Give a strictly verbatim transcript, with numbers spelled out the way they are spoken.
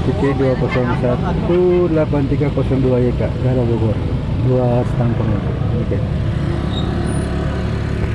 C C dua nol satu delapan tiga nol dua Y K, daerah Bogor. Dua tampung. Oke.